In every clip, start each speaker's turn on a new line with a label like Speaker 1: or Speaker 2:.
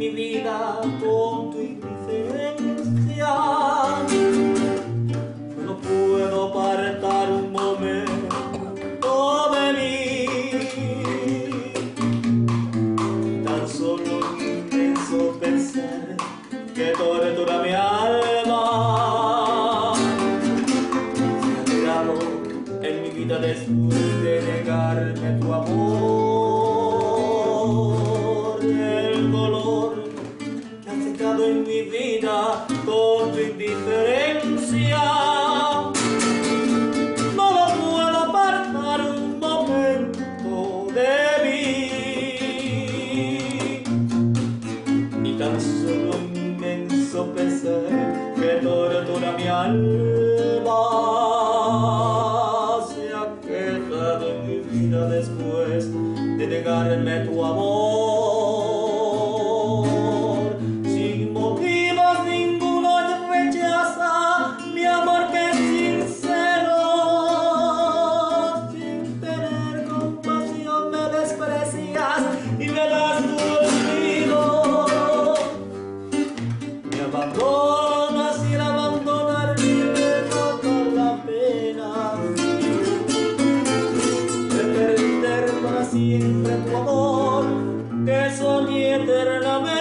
Speaker 1: mi vida con tu indiferencia. No puedo apartar un momento de mí, tan solo un inmenso pensar que tortura mi alma. Se ha quedado en mi vida después de negarme tu amor, el dolor que ha secado en mi vida con tu indiferencia. No lo puedo apartar un momento de mí, y tan solo un inmenso pesar que tortura mi alma se ha quedado en mi vida después de negarme tu amor. Sin motivos ninguno rechaza mi amor que es sincero. Sin tener compasión me desprecias y me das tu olvido. Me abandonas y el abandonarme me mata la pena de perder para siempre tu amor que soñé eternamente.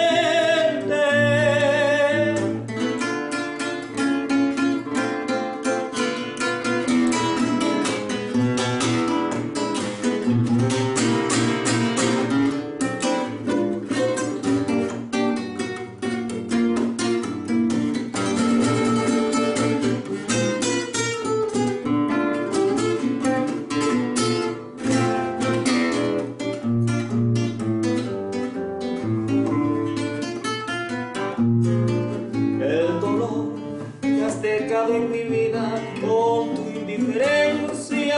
Speaker 1: El dolor que has dejado en mi vida con tu indiferencia.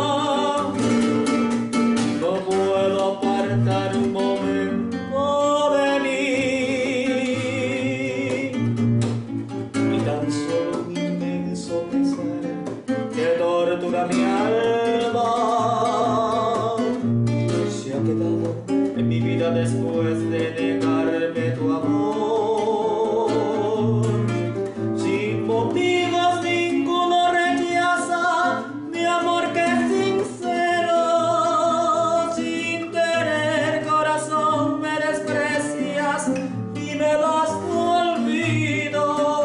Speaker 1: No puedo apartar un momento de mí, y tan solo un inmenso pesar que tortura mi alma se ha quedado en mi vida después de negarme tu amor. Sin motivos ninguno rechaza mi amor que es sincero. Sin tener corazón me desprecias y me das tu olvido.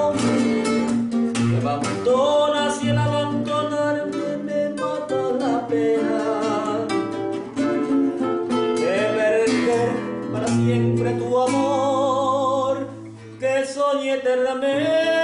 Speaker 1: Me abandonas y el abandonarme me mata la pena de perder para siempre tu amor que soñé eternamente.